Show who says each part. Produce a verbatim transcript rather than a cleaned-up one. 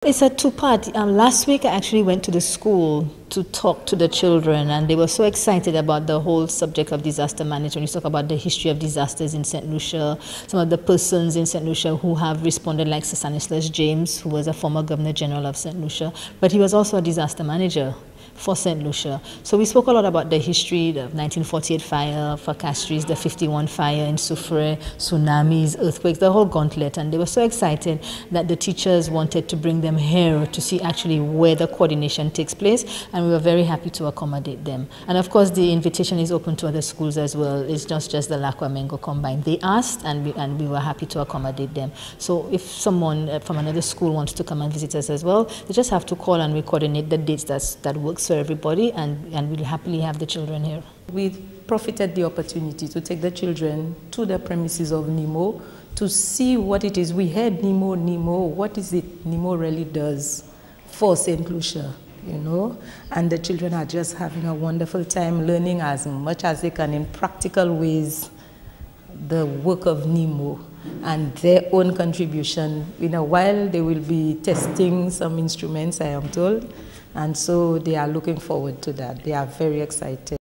Speaker 1: It's a two-part. Um, last week I actually went to the school to talk to the children, and they were so excited about the whole subject of disaster management. We talk about the history of disasters in Saint Lucia, some of the persons in Saint Lucia who have responded, like Sir Stanislaus James, who was a former Governor General of Saint Lucia, but he was also a disaster manager for Saint Lucia. So we spoke a lot about the history, the nineteen forty-eight fire for Castries, the fifty-one fire in Soufrière, tsunamis, earthquakes, the whole gauntlet. And they were so excited that the teachers wanted to bring them here to see actually where the coordination takes place. And we were very happy to accommodate them. And of course, the invitation is open to other schools as well. It's not just the Croix Mingo combined. They asked, and we, and we were happy to accommodate them. So if someone from another school wants to come and visit us as well, they just have to call and we coordinate the dates that's, that works for everybody, and, and we'll happily have the children here.
Speaker 2: We profited the opportunity to take the children to the premises of NEMO to see what it is. We heard NEMO, NEMO, what is it NEMO really does for Saint Lucia, you know? And the children are just having a wonderful time learning as much as they can in practical ways the work of NEMO and their own contribution. In a while, they will be testing some instruments, I am told. And so they are looking forward to that. They are very excited.